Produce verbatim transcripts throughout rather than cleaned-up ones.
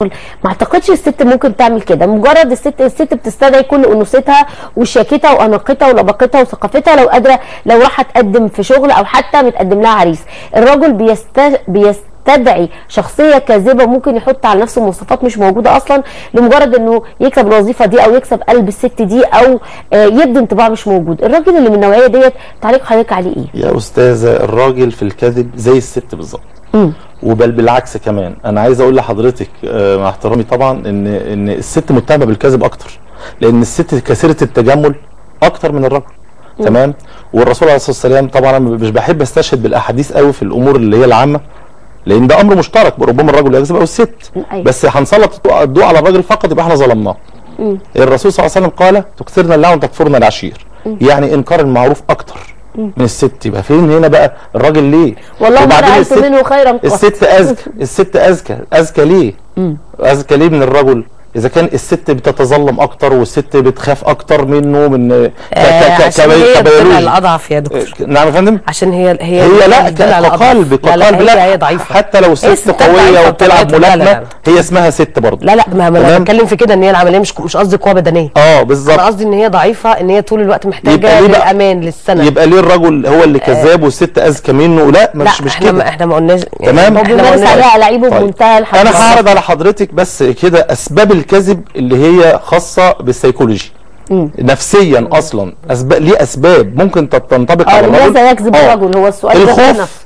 ما اعتقدش الست ممكن تعمل كده. مجرد الست الست بتستدعي كل انوثتها وشياكتها واناقتها ولباقتها وثقافتها لو قادره، لو راح تقدم في شغل او حتى متقدم لها عريس. الرجل بيست بيست تدعي شخصيه كاذبه ممكن يحط على نفسه مواصفات مش موجوده اصلا لمجرد انه يكسب الوظيفه دي او يكسب قلب الست دي او يدي انطباع مش موجود. الراجل اللي من النوعيه ديت تعليق حضرتك عليه ايه؟ يا استاذه الراجل في الكذب زي الست بالظبط، وبل بالعكس كمان. انا عايز اقول لحضرتك مع احترامي طبعا ان ان الست متهمه بالكذب اكتر، لان الست كثيره التجمل اكتر من الرجل. مم. تمام. والرسول عليه الصلاه والسلام طبعا انا مش بحب استشهد بالاحاديث قوي في الامور اللي هي العامه، لان ده امر مشترك، ربما الرجل يكذب او الست. أيوة. بس هنسلط الضوء على الراجل فقط يبقى احنا ظلمناه. الرسول صلى الله عليه وسلم قال تكثرن اللعن وتكفرن العشير. مم. يعني انكار المعروف اكتر مم. من الست. يبقى فين هنا بقى الراجل ليه؟ والله ما رايت منه خيرا قط. الست اذكى، الست اذكى، اذكى ليه؟ مم. اذكى ليه من الرجل؟ اذا كان الست بتتظلم اكتر والست بتخاف اكتر منه من آه عشان هي الضلع الاضعف يا دكتور. نعم يا فندم. عشان هي هي هي لا كقلب كقلب لا, هي ضعيفه. حتى لو ست قويه وبتلعب ملاكمه هي اسمها ست برضه. لا لا ما انا بتكلم في كده ان هي العمليه مش مش قصدي قوه بدنيه. اه بالظبط. انا قصدي ان هي ضعيفه، ان هي طول الوقت محتاجه للامان للسند. يبقى ليه الرجل هو اللي كذاب آه والست اذكى منه؟ لا مش مش كده. لا احنا ما قلناش. تمام. هو بيمارس عليها لعيبه بمنتهى الحقيقه. انا هعرض على حضرتك بس كده اسباب الكذب اللي هي خاصه بالسيكولوجي. مم. نفسيا مم. اصلا اسباب ليه اسباب ممكن تنطبق على الرجل. لماذا يكذب الرجل؟ هو السؤال الخوف.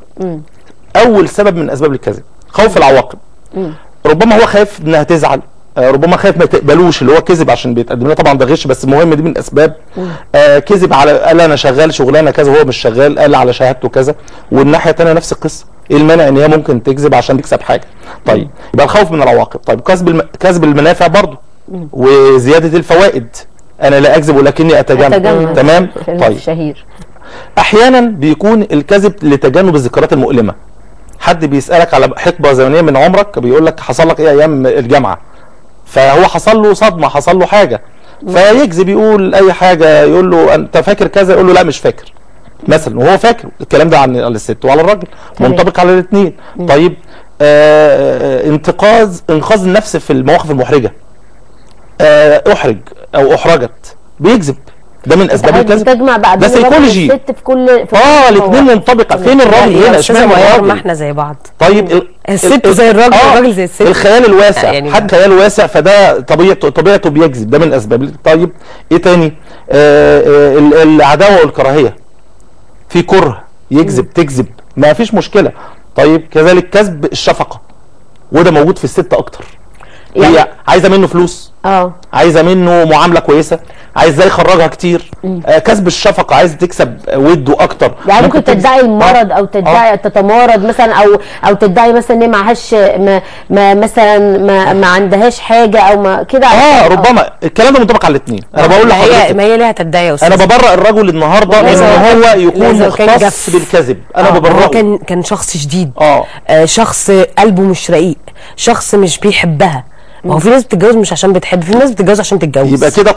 اول سبب من اسباب الكذب خوف العواقب. مم. ربما هو خايف انها تزعل، ربما خايف ما تقبلوش اللي هو كذب عشان بيتقدم لها، طبعا ده غش بس مهم، دي من الاسباب. آه كذب على قال انا شغال شغلانه كذا وهو مش شغال، قال على شهادته كذا. والناحيه الثانيه نفس القصه، ايه المانع ان هي ممكن تكذب عشان تكسب حاجه؟ طيب يبقى الخوف من العواقب. طيب كسب الم... كسب المنافع برضه وزياده الفوائد، انا لا اكذب ولكني اتجمل, أتجمل. تمام. طيب شهير. احيانا بيكون الكذب لتجنب الذكريات المؤلمه. حد بيسالك على حقبه زمنيه من عمرك، بيقول لك حصل لك ايه ايام الجامعه، فهو حصل له صدمه، حصل له حاجه، فيكذب يقول اي حاجه، يقول له انت فاكر كذا، يقول له لا مش فاكر مثلا، وهو فاكر. الكلام ده عن الست وعلى الراجل منطبق على الاثنين. طيب آه انتقاذ انقاذ النفس في المواقف المحرجه، آه احرج او احرجت، بيكذب، ده من اسباب الكذب. بتجمع بعد ده سيكولوجي. الست في كل في اه الاثنين منطبقه. فين الراجل هنا؟ اشمعنى الراجل؟ ما احنا زي بعض. طيب الست زي الراجل والراجل زي الست. الخيال الواسع، يعني حد خيال واسع فده طبيعته طبيعته بيكذب، ده من الاسباب. طيب ايه تاني؟ آه آه العداوه والكراهيه، في كره يكذب، تكذب ما فيش مشكله. طيب كذلك كذب الشفقه، وده موجود في الست اكتر. يعني هي عايزه منه فلوس، اه عايزه منه معامله كويسه، عايزاه يخرجها كتير. آه كسب الشفقه، عايزه تكسب وده اكتر. يعني ممكن تدعي المرض او تدعي آه. تتمارض مثلا، او او تدعي مثلا ان معهاش ما, ما مثلا ما, ما عندهاش حاجه او ما كده. اه ربما آه. الكلام ده منطبق على الاثنين. انا بقول لحضرتك ما هي ليها تدعي يا استاذ. انا ببرأ الرجل النهارده ان هو يكون مختص بالكذب، انا آه. ببرأه. كان كان شخص شديد، اه, آه شخص قلبه مش رقيق، شخص مش بيحبها. ما هو في ناس بتتجوز مش عشان بتحب، في ناس بتتجوز عشان تتجوز. يبقى كده